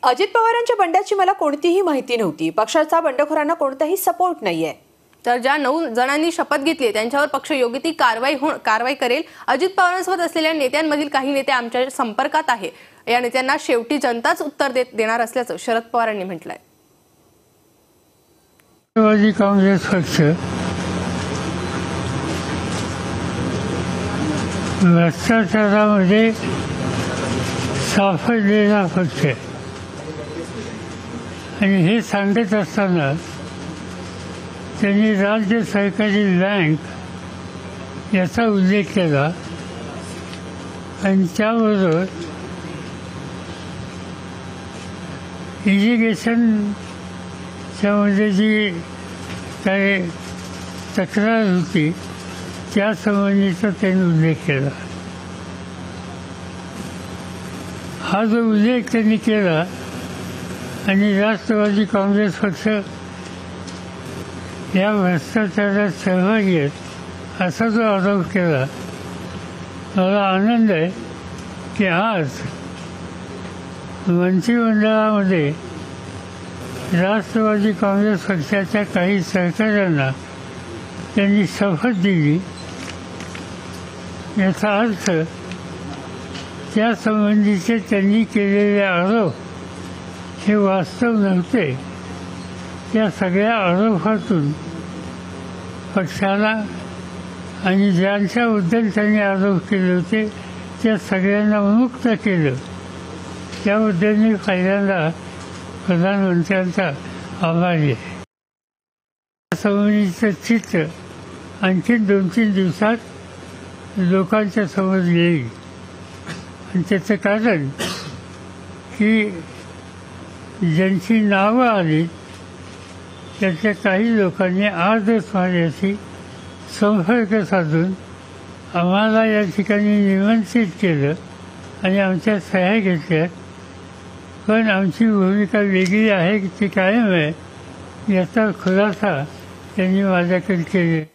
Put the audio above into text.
अजित पवारांच्या बंडाची मला कोणतीही माहिती नव्हती. पक्षाचा बंडखोरांना कोणताही सपोर्ट नाहीये. तर ज्या 9 जणांनी शपथ घेतली त्यांच्यावर पक्ष योग्य ती कारवाई करेल. अजित पवारांसोबत असलेल्या नेत्यांमधील काही नेते आमच्या संपर्कात आहे. या नेत्यांना शेवटी जनताच उत्तर देणार असल्याचं शरद पवारांनी म्हटलंय. राष्ट्रवादी काँग्रेस पक्ष भ्रष्टाचारामध्ये सापडलेला पक्ष आहे आणि हे सांगत असताना त्यांनी राज्य सहकारी बँक याचा उल्लेख केला आणि त्याबरोबर इरिगेशनच्यामध्ये जी काही तक्रार होती त्यासंबंधीचा त्यांनी उल्लेख केला. हा जो उल्लेख त्यांनी केला आणि राष्ट्रवादी काँग्रेस पक्ष या भ्रष्टाचारात सहभागी आहेत असा जो आरोप केला, मला आनंद आहे की आज मंत्रिमंडळामध्ये राष्ट्रवादी काँग्रेस पक्षाच्या काही सहकाऱ्यांना त्यांनी शपथ दिली. याचा अर्थ त्यासंबंधीचे त्यांनी केलेले आरोप हे वास्तव नव्हते. त्या सगळ्या आरोपातून पक्षाला आणि ज्यांच्याबद्दल त्यांनी आरोप केले होते त्या सगळ्यांना मुक्त केलं. त्याबद्दल मी पहिल्यांदा प्रधानमंत्र्यांचा आभारी आहे. संबंधीचं चित्र आणखी 2-3 दिवसात लोकांच्या समोर येईल आणि त्याचं कारण की ज्यांची नावं आली त्यातल्या काही लोकांनी आजच माझ्याशी संपर्क साधून आम्हाला या ठिकाणी निमंत्रित केलं आणि आमच्या सह्या घेतल्या. पण आमची भूमिका वेगळी आहे ती कायम आहे याचा खुलासा त्यांनी माझ्याकडे केला.